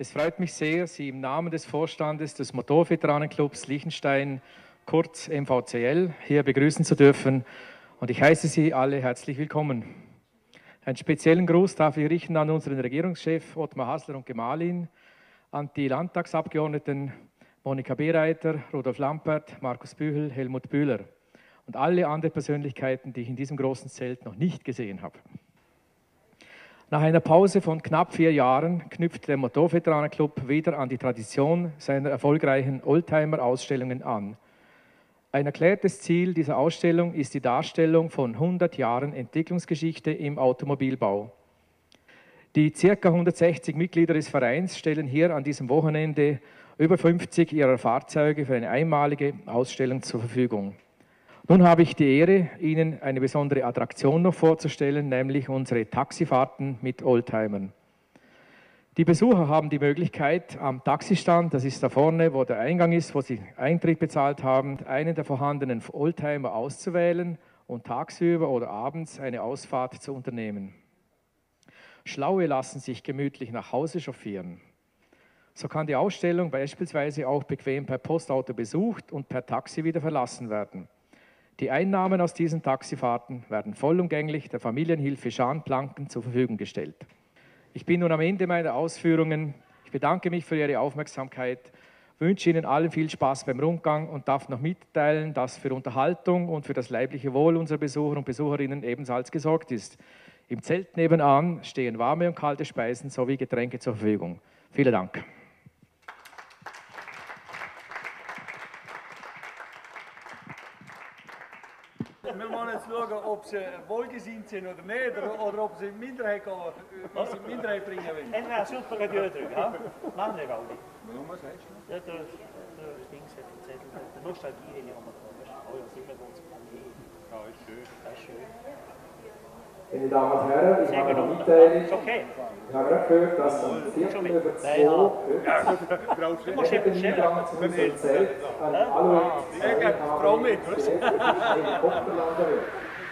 Es freut mich sehr, Sie im Namen des Vorstandes des Motorveteranenclubs Liechtenstein, kurz MVCL, hier begrüßen zu dürfen und ich heiße Sie alle herzlich willkommen. Einen speziellen Gruß darf ich richten an unseren Regierungschef Ottmar Hasler und Gemahlin, an die Landtagsabgeordneten Monika Bereiter, Rudolf Lampert, Markus Bühel, Helmut Bühler und alle anderen Persönlichkeiten, die ich in diesem großen Zelt noch nicht gesehen habe. Nach einer Pause von knapp 4 Jahren knüpft der Motorveteranenclub wieder an die Tradition seiner erfolgreichen Oldtimer-Ausstellungen an. Ein erklärtes Ziel dieser Ausstellung ist die Darstellung von 100 Jahren Entwicklungsgeschichte im Automobilbau. Die ca. 160 Mitglieder des Vereins stellen hier an diesem Wochenende über 50 ihrer Fahrzeuge für eine einmalige Ausstellung zur Verfügung. Nun habe ich die Ehre, Ihnen eine besondere Attraktion noch vorzustellen, nämlich unsere Taxifahrten mit Oldtimern. Die Besucher haben die Möglichkeit, am Taxistand, das ist da vorne, wo der Eingang ist, wo Sie Eintritt bezahlt haben, einen der vorhandenen Oldtimer auszuwählen und tagsüber oder abends eine Ausfahrt zu unternehmen. Schlaue lassen sich gemütlich nach Hause chauffieren. So kann die Ausstellung beispielsweise auch bequem per Postauto besucht und per Taxi wieder verlassen werden. Die Einnahmen aus diesen Taxifahrten werden vollumgänglich der Familienhilfe Scharnplanken zur Verfügung gestellt. Ich bin nun am Ende meiner Ausführungen. Ich bedanke mich für Ihre Aufmerksamkeit, wünsche Ihnen allen viel Spaß beim Rundgang und darf noch mitteilen, dass für Unterhaltung und für das leibliche Wohl unserer Besucher und Besucherinnen ebenfalls gesorgt ist. Im Zelt nebenan stehen warme und kalte Speisen sowie Getränke zur Verfügung. Vielen Dank. Wir wollen jetzt schauen, ob sie wohlgesinnt sind oder nicht, oder ob sie in die Minderheit gehen, was sie in die Minderheit bringen wollen. Entweder super oder drücken, ja? Machen wir Gaudi. Warum, was heißt das? Ja, der Dings hat den Zettel, der Nostalgie, den haben wir da, weißt du? Oh ja, sind wir ganz okay. Ja, ist schön. Das ist schön. Meine Damen und Herren, ich habe eine Ist Mitteilung. okay. Ich habe gerade gehört, dass um 1:15 Du musst eben schnell. zu unserem Zelt ein Aluhut Helikopter landen wird.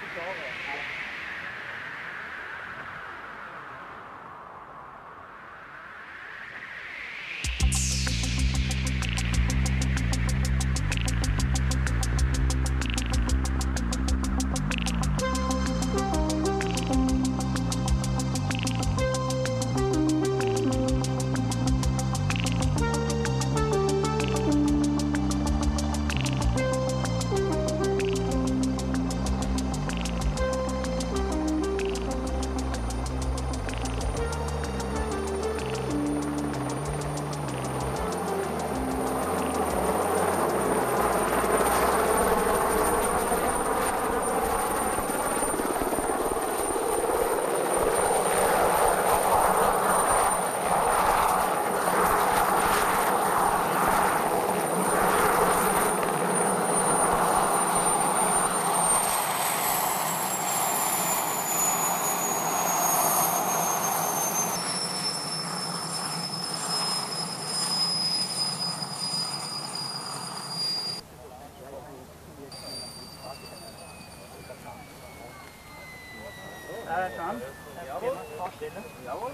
Can, Jawohl.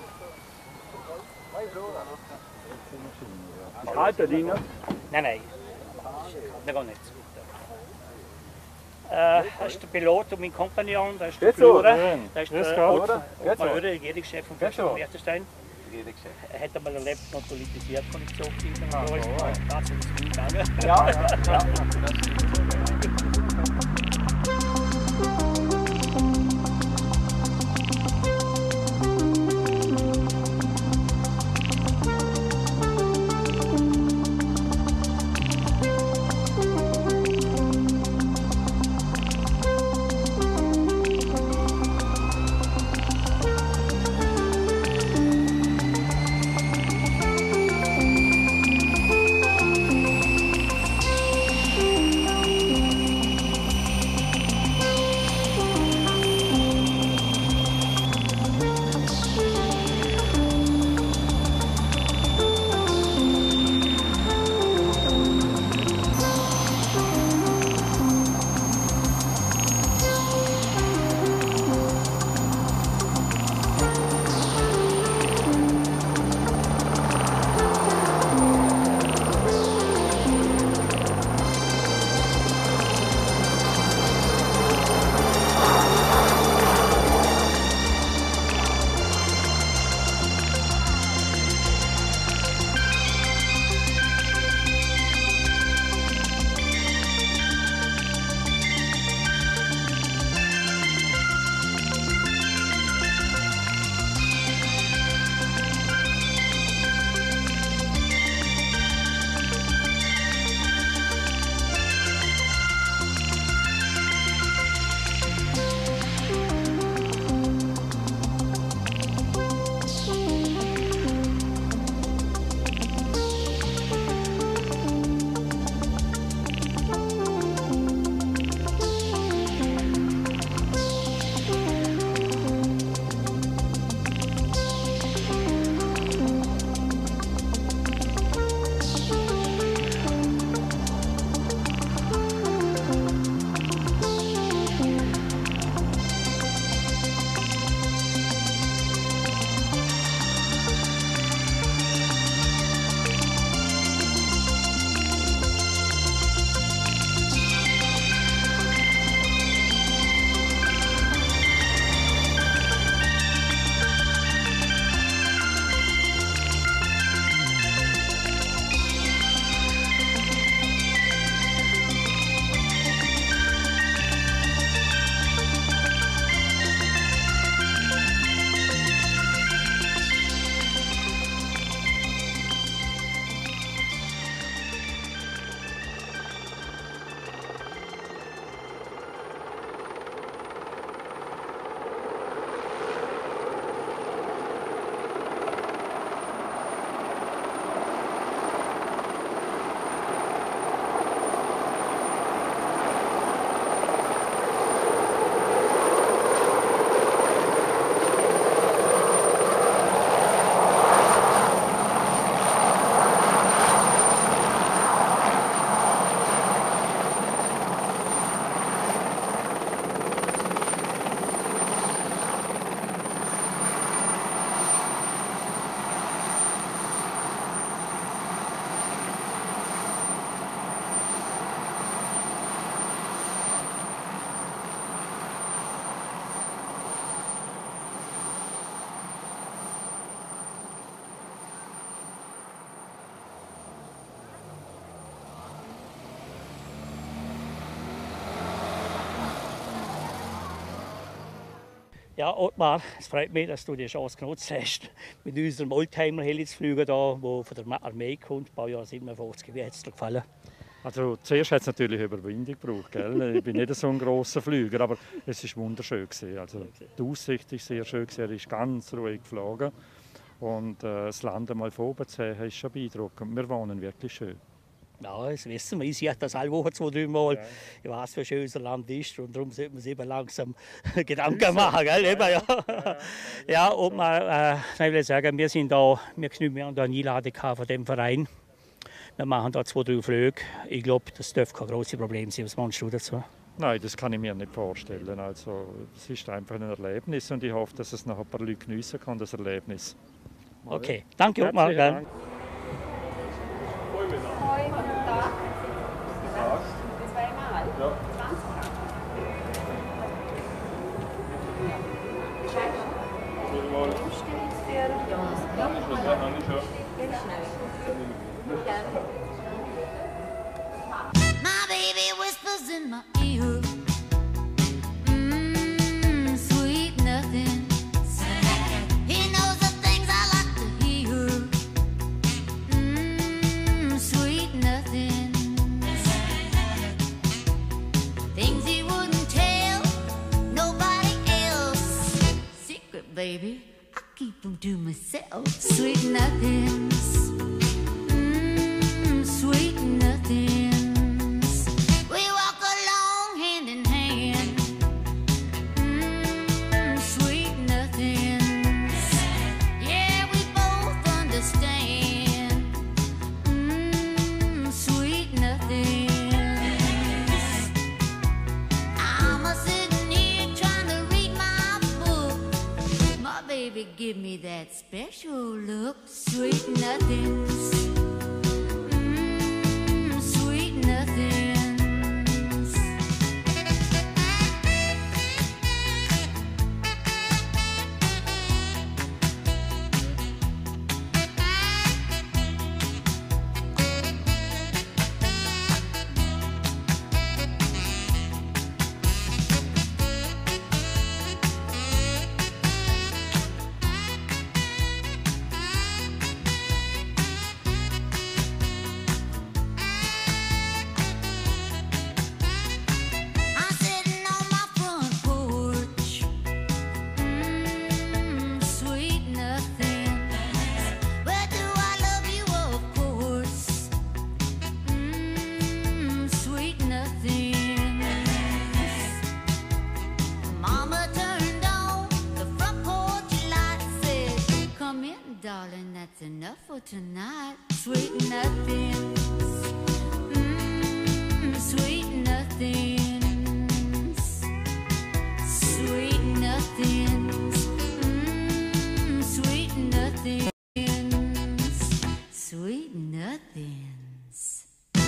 Ist kalt da drin? Nein. Wir gehen nicht. Das ist der Pilot und mein Kompagnon, das ist der Flora. Das ist der Ottmar Oeder, der Regierungschef von Liechtenstein. Er hat einmal erlebt, naturalisiert von den Zugtieren. Da ist es nie gegangen. Ja. Ja, Ottmar, es freut mich, dass du die Chance genutzt hast, mit unserem Oldtimer-Heli zu fliegen, der von der Armee kommt, Baujahr 57. Wie hat es dir gefallen? Also zuerst hat es natürlich Überwindung gebraucht. Gell? Ich bin nicht so ein grosser Flüger, aber es war wunderschön. Also, die Aussicht war sehr schön, er ist ganz ruhig geflogen. Und das Land mal von oben zu sehen, ist schon beeindruckend. Wir wohnen wirklich schön. Ja, das wissen wir. Ich sehe das alle Wochen 2-3 Mal. Ja. Ich weiß, wie schön unser Land ist und darum sollte man sich eben langsam Gedanken machen. Gell? Eben, ja. Ja, und ich will sagen, wir haben da eine Einladung von dem Verein. Wir machen da 2-3 Flüge. Ich glaube, das dürfte kein grosses Problem sein. Was meinst du dazu? Nein, das kann ich mir nicht vorstellen. Also, es ist einfach ein Erlebnis und ich hoffe, dass es noch ein paar Leute geniessen kann, das Erlebnis. Okay, danke Ottmar. Dank. Hoi, guten Tag. Zweimal? Ja. 20 Franken. My baby whispers in my ear, sweet nothing. He knows the things I like to hear, sweet nothing. Things he wouldn't tell nobody else. Secret, baby, I keep them to myself. Sweet nothings, sweet nothings. We walk along hand in hand, sweet nothings. Yeah, we both understand, sweet nothings. I'm a sitting here trying to read my book. My baby give me that special look. Sweet nothings, sweet nothings. I'm sitting on my front porch, sweet nothing. Where do I love you? Of course, sweet nothing. Mama turned on the front porch light, said, "Come in, darling, that's enough for tonight." Sweet nothings, sweet nothings, sweet nothings, sweet nothings, sweet nothings.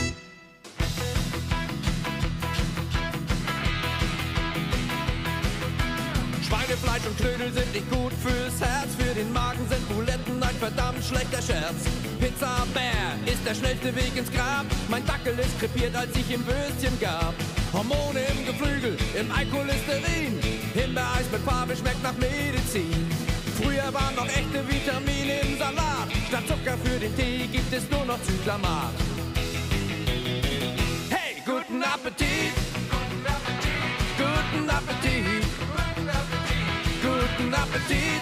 Schweinefleisch und Knödel sind nicht gut fürs Herz. Für den Magen sind Buletten ein verdammt schlechter Scherz. Pizza Bär ist der schnellste Weg ins Grab. Mein Dackel ist krepiert, als ich ihm Würstchen gab. Hormone im Geflügel, im Alkoholisterin. Himbeereis mit Farbe schmeckt nach Medizin. Früher waren noch echte Vitamine im Salat. Statt Zucker für den Tee gibt es nur noch Zyklamat. Hey, guten Appetit! Guten Appetit! Guten Appetit!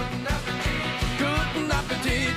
Guten Appetit!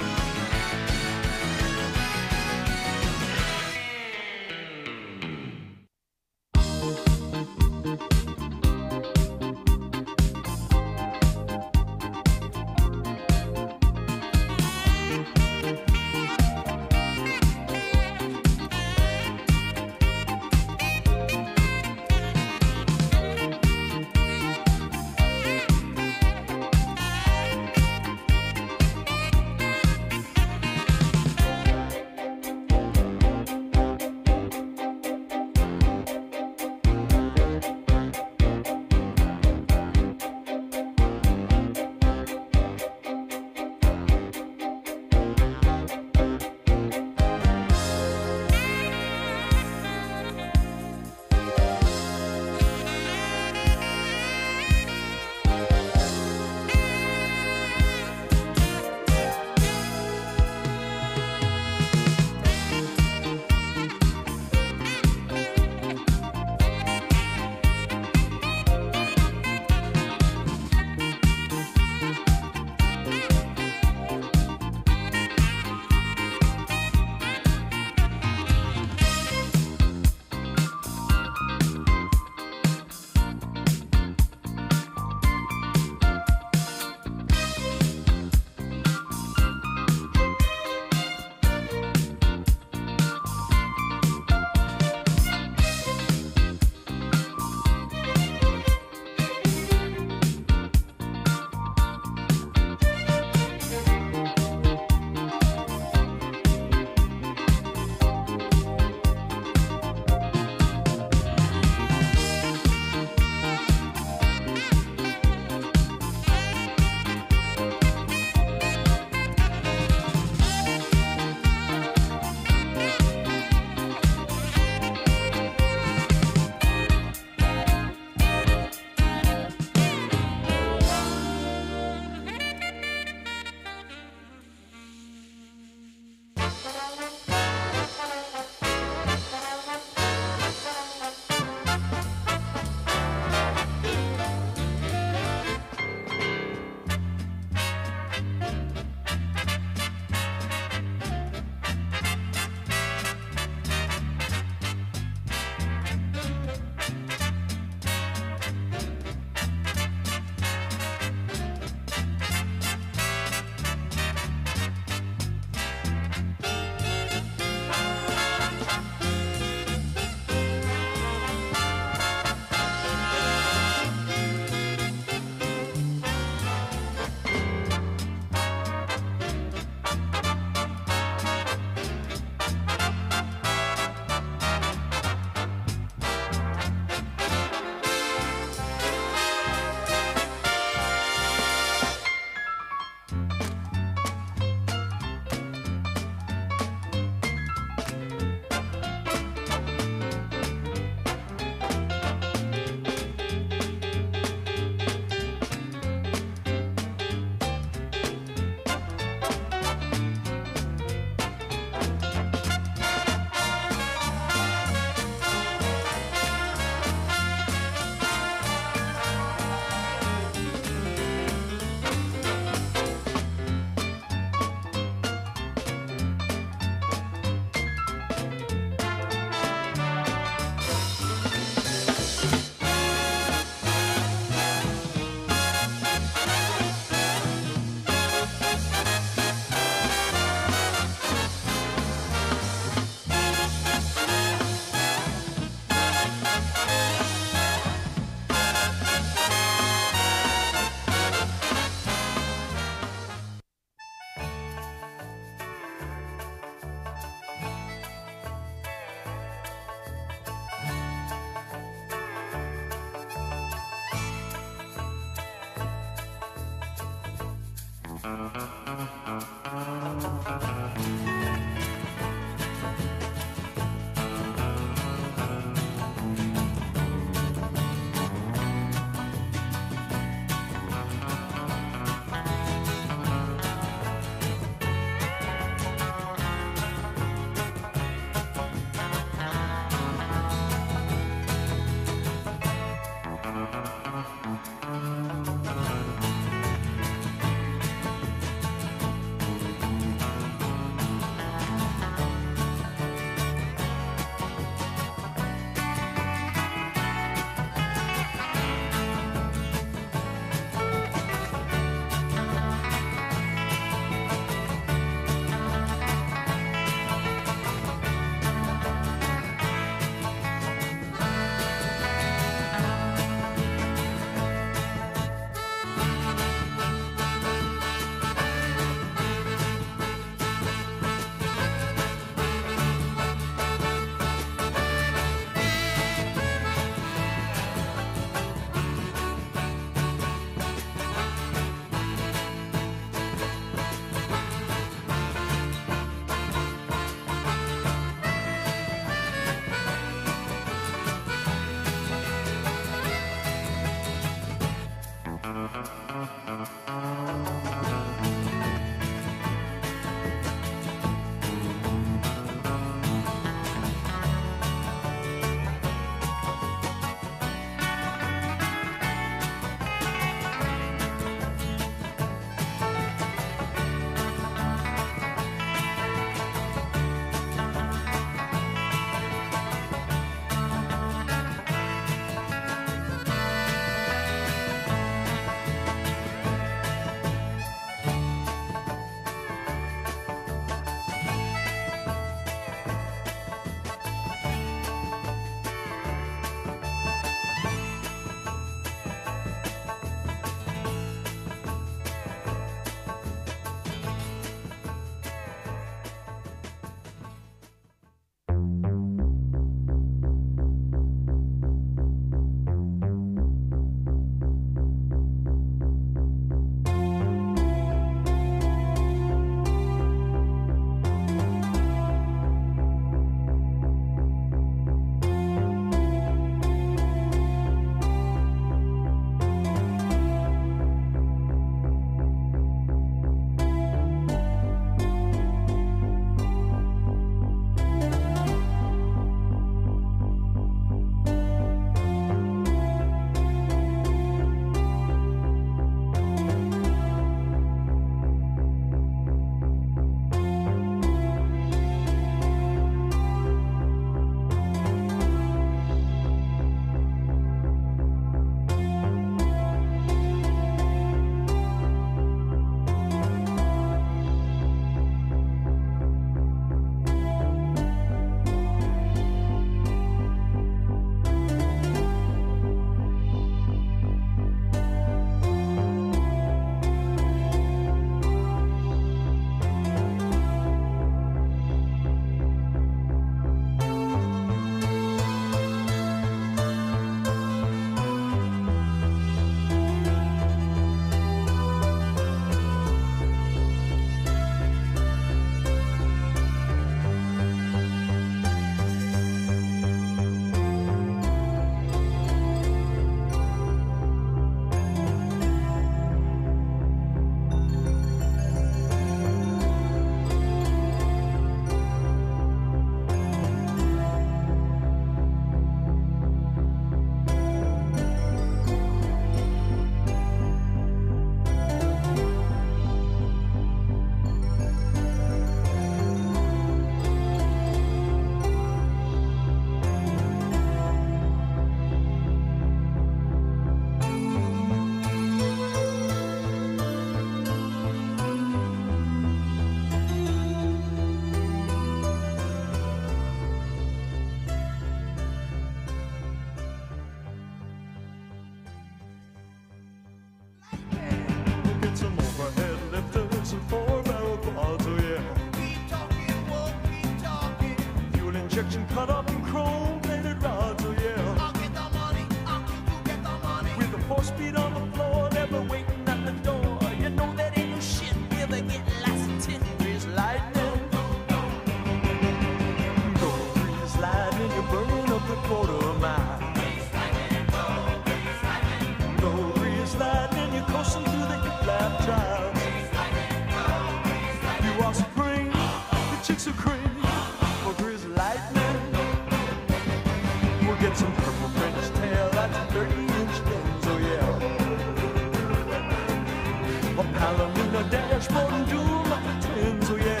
Aluminum dashboard and doom like the twins, oh yeah.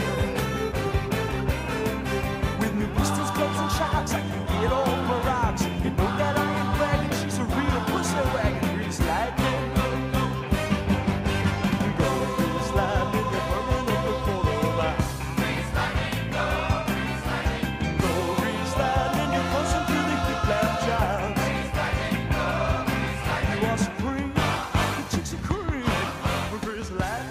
With new pistons, clubs and shocks, I can get all my rocks. You know that I ain't bragging, she's a real pussy wagon. Grease lightning, we go grease lightning, you're burning up the corner line. Grease lightning, go grease lightning, go grease lightning, you're pushing through the thick black child. Grease lightning, go grease lightning, you are supreme, the chicks are cream, grease lightning.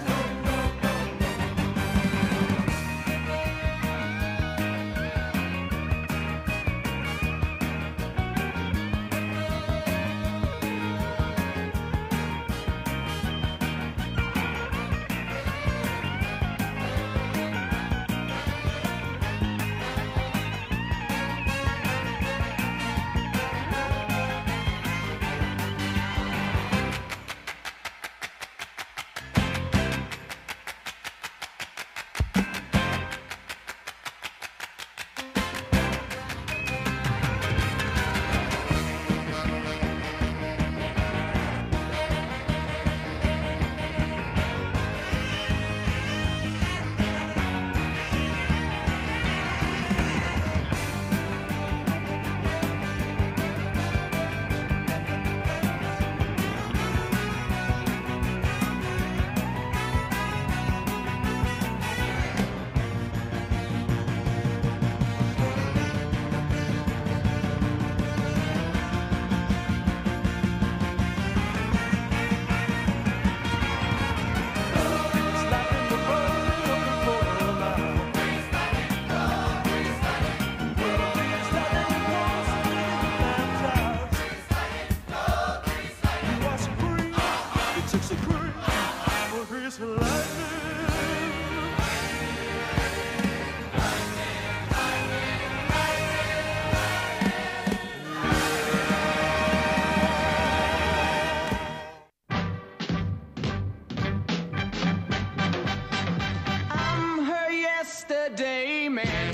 I'm her yesterday man.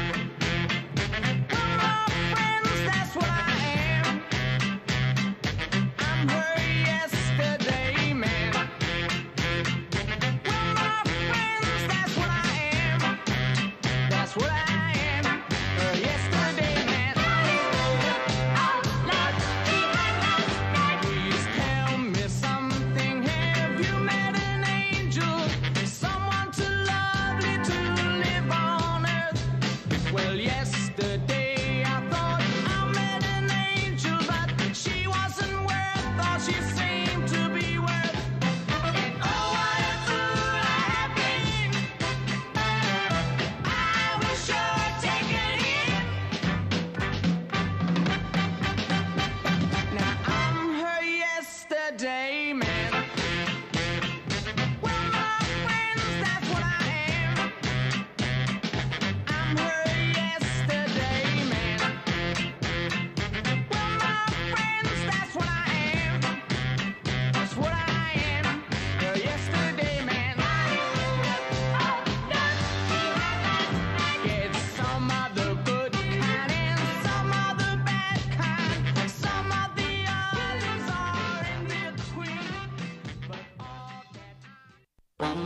We're my friends, that's what I am. I'm her yesterday man. We're my friends, that's what I am. That's what I am. Her yesterday man. Please tell me something. Have you met an angel? Someone too lovely to live on earth. Well, yesterday I thought I met an angel, but she wasn't worth all she seemed to be worth. And oh, what a fool I have been. I was sure take it in. Now I'm her yesterday man. We're my friends, that's what I am. I'm her yesterday man. We're my friends, that's what I am. That's what I am. Her yesterday man. Get some other good kind and some other bad kind. Some of the others are in between. But all that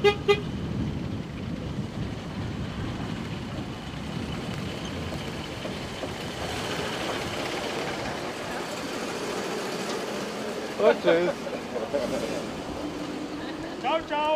Und tschüss. Ciao, ciao.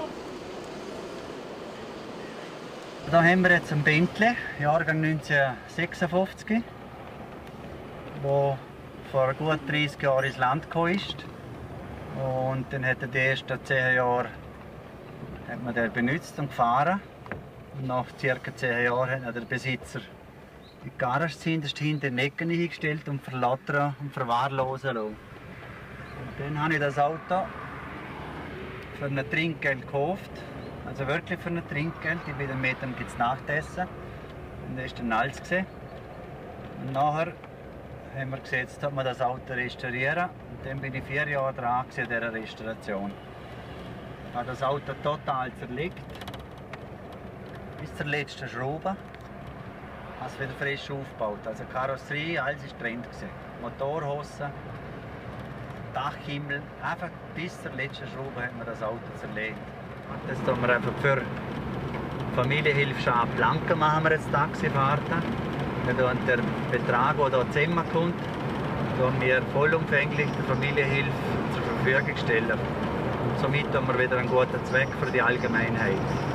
Da haben wir jetzt einen Bentley, Jahrgang 1956, der vor gut 30 Jahren ins Land gekommen ist. Und dann hat er die ersten 10 Jahre benutzt und gefahren. Und nach ca. 10 Jahren hat der Besitzer die Garage hinter den Ecken hingestellt und verlattern und verwahrlosen lassen. Und dann habe ich das Auto für ein Trinkgeld gekauft. Also wirklich für ein Trinkgeld. Bei den Metern gibt es Nachtessen. Und das war dann alles. Und nachher haben wir gesagt, jetzt man das Auto restaurieren. Und dann bin ich 4 Jahre dran an dieser Restauration. Ich habe das Auto total zerlegt. Bis zur letzten Schraube. Ich habe es wieder frisch aufgebaut. Also Karosserie, alles war Trend. Motorhosen, Dachhimmel. Einfach bis zur letzten Schraube haben wir das Auto zerlegt. Und das tun wir einfach für Familienhilfe Schab Blanca machen wir jetzt Taxifahrten. Und der Betrag, der hier zusammenkommt, tun wir vollumfänglich der Familienhilfe zur Verfügung stellen. Und somit haben wir wieder einen guten Zweck für die Allgemeinheit.